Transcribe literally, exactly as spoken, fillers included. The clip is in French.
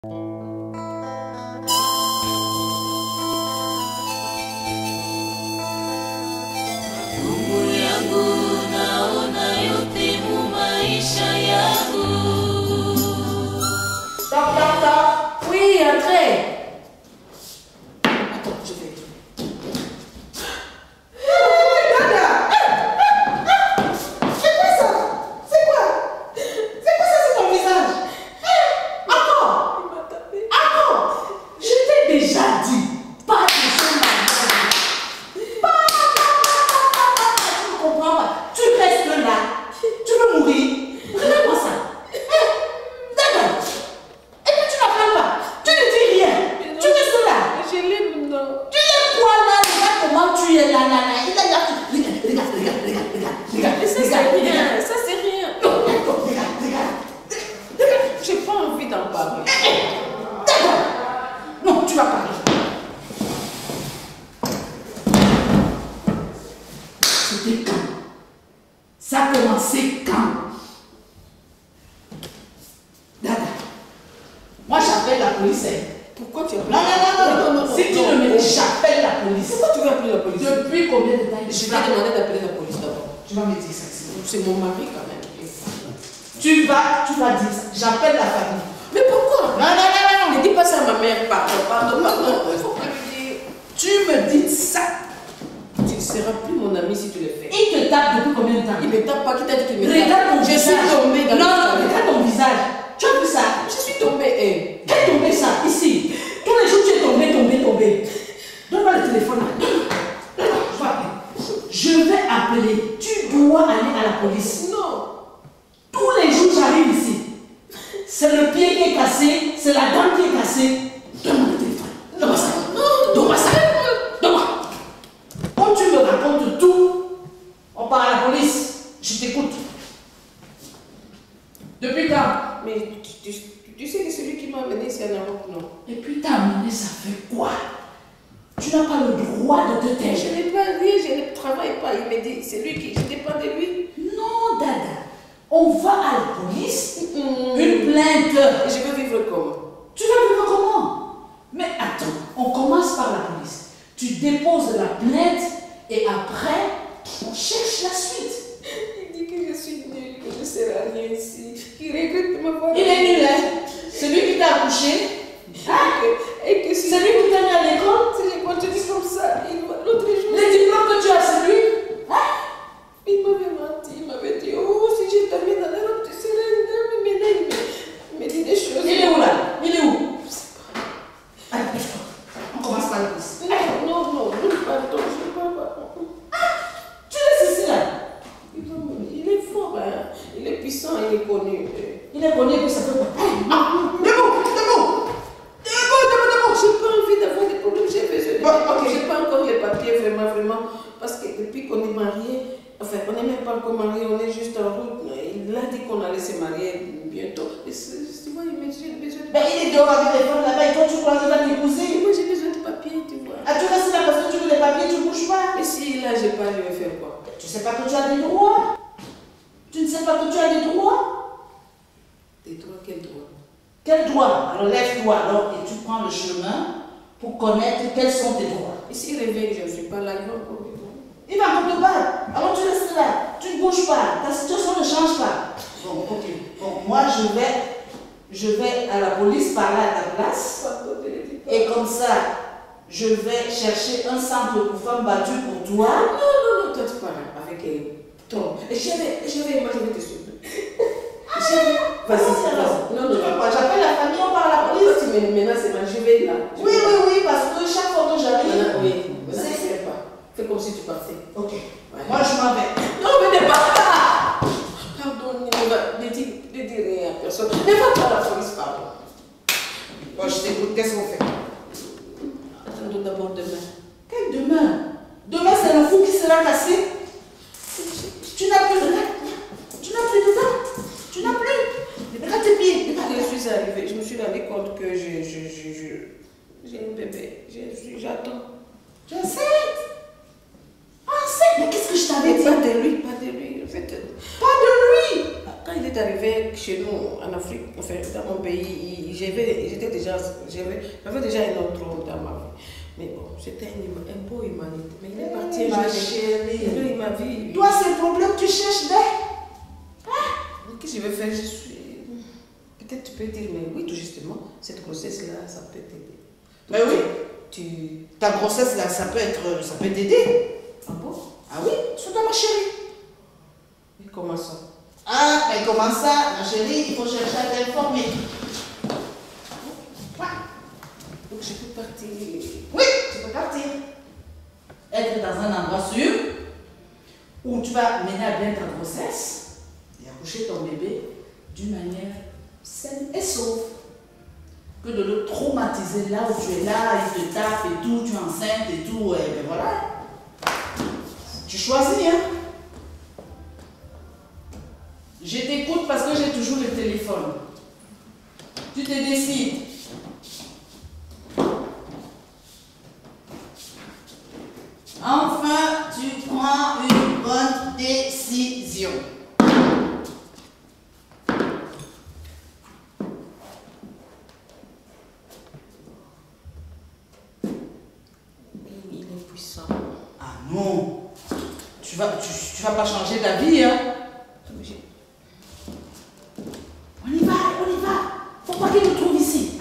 est arrivé, chez nous, en Afrique, enfin, dans mon pays, j'étais déjà, j'avais déjà un autre homme dans ma vie. Mais bon, c'était un, un beau humanité. Mais il est parti un ma jour. chérie. Il m'a vu. Toi, ces problèmes, tu cherches des. Hein? Qu'est-ce que je vais faire? Je suis. Peut-être tu peux dire, mais oui, tout justement, cette grossesse-là, ça peut t'aider. Mais oui. Tu... Ta grossesse, là, ça peut être, ça peut t'aider. Ah bon? Ah oui, surtout ma chérie. Mais comment ça? Ah, mais comment ça, ma chérie, il faut chercher à t'informer. Ouais. Donc je peux partir. Oui, tu peux partir. Être dans un endroit sûr où tu vas mener à bien ta grossesse et accoucher ton bébé d'une manière saine et sauve. Que de le traumatiser là où tu es là, il te tape et tout, tu es enceinte et tout, et ben voilà. Tu choisis, hein. Je t'écoute parce que j'ai toujours le téléphone. Tu te décides. Enfin, tu prends une bonne décision. Il est puissant. Ah non. Tu vas, tu, tu vas pas changer ta vie, hein. On y va, on y va. Faut pas qu'il nous trouve ici.